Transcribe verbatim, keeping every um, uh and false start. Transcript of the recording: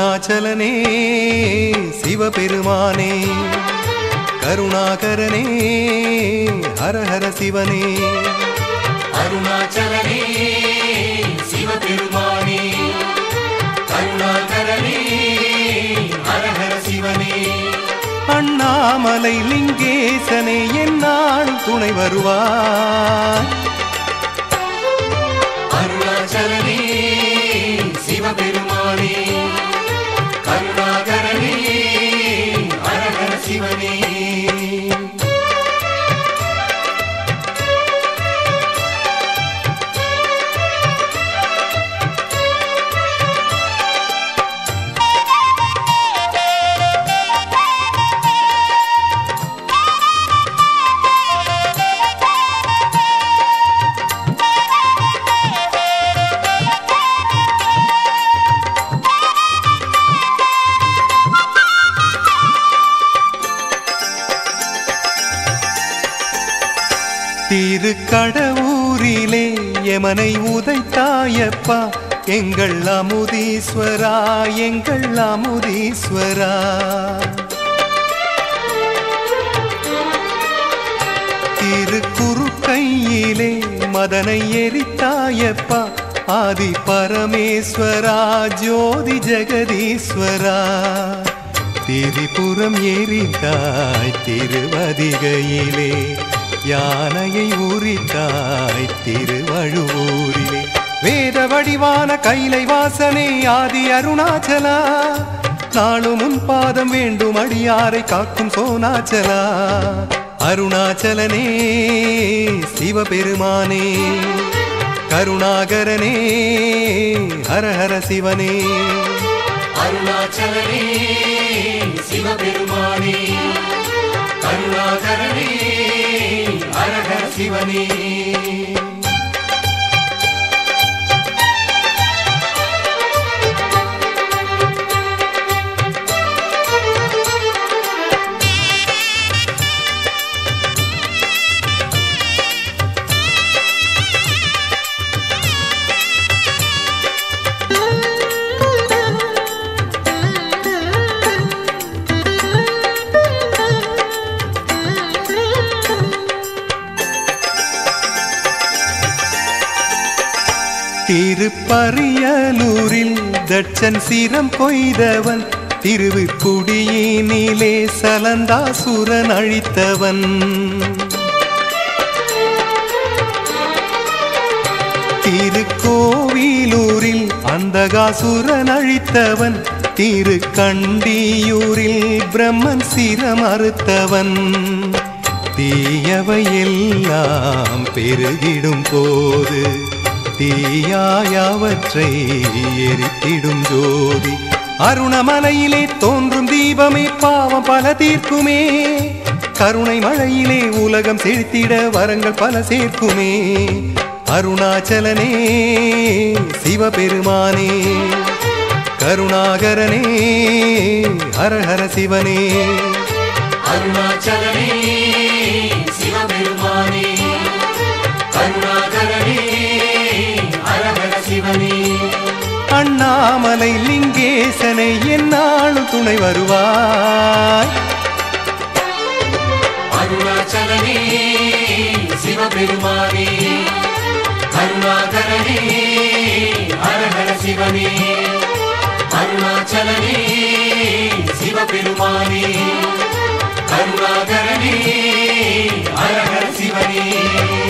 அருணாச்சலனே சிவபெருமானே கருணாகரனே ஹர ஹர சிவனே அருணாச்சலனே சிவபெருமானே கருணாகரனே ஹர ஹர சிவனே அண்ணாமலை லிங்கேசனே என்னாலும் துணை வருவாய் அருணாச்சலனே சிவபெருமானே கருணாகரனே ஹர ஹர சிவனே திருக்கடவூரிலே யமனை உதைத்தாயப்பா எங்கள் அமுதீஸ்வரா எங்கள் அமுதீஸ்வரா திருக்குறுக்கையிலே மதனை எரித்தாயப்பா ஆதி பரமேஸ்வரா ஜோதி ஜெகதீஸ்வரா திரிபுரம் எரித்தாய் திருவதிகையிலே யானையை உரித்தாய் திருவழுவூரிலே வேத வடிவான கைலை வாசனே ஆதி அருணாச்சலா நாளும் உன் பாதம் வேண்டும் அடியாரை காக்கும் சோனாச்சலா அருணாச்சலனே சிவபெருமானே கருணாகரனே ஹர ஹர சிவனே அருணாச்சலனே சிவபெருமானே கருணாகரனே ஹர ஹர சிவனே திருப்பரியலூரில் தட்சன் சிரம் கொய்தவன் திருவுக்குடியினிலே சலந்தாசுரன் அழித்தவன் திருக்கோவிலூரில் அந்தகாசுரன் அழித்தவன் திருக்கண்டியூரில் பிரம்மன் சிரம் அறுத்தவன் தீயவையெல்லாம் பெருகிடும் போது தீயாயவற்றை எரித்திடும் ஜோதி அருணமலையிலே தோன்றும் தீபமே பாவம் பல தீர்க்குமே கருணை மழையிலே உலகம் செழித்திட வரங்கள் பல சேர்க்குமே அருணாச்சலனே சிவபெருமானே கருணாகரனே ஹர ஹர சிவனே அருணாச்சலனே சிவபெருமானே கருணாகரனே ஹர ஹர சிவனே அண்ணாமலை லிங்கேசனை என்னாலும் துணை வருவாய் அருணாச்சலனே சிவபெருமானே கருணாகரனே ஹர ஹர சிவனே அருணாச்சலனே சிவபெருமானே கருணாகரனே ஹர ஹர சிவனே